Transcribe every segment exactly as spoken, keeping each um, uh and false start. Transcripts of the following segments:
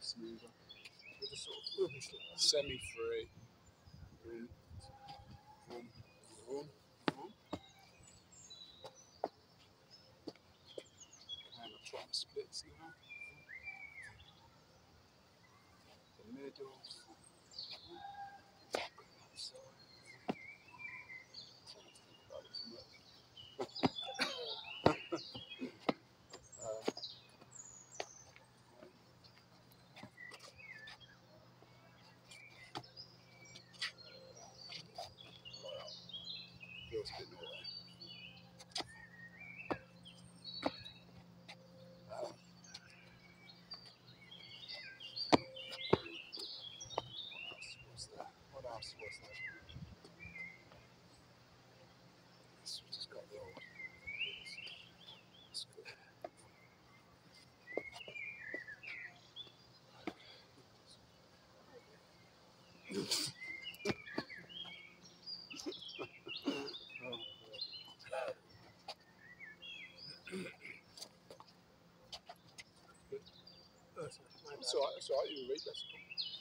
smoother. With a sort of semi-free. Vroom, vroom, vroom, vroom. Kind of trying to split now. The middle. So, feels a bit more. Um, what's that? What else was there? It's just got the old. It's good. It's alright, it's alright, you read this.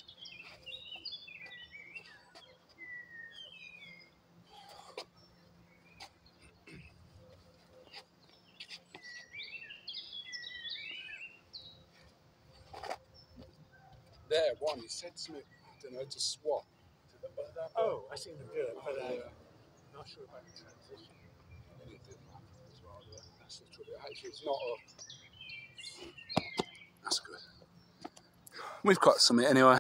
There, one, he said something, I don't know, to swap. Oh, I seen him do it, but I'm not sure about the transition. And he did that as well, yeah. That's the trouble. Actually, it's not a... That's good. We've got something anyway.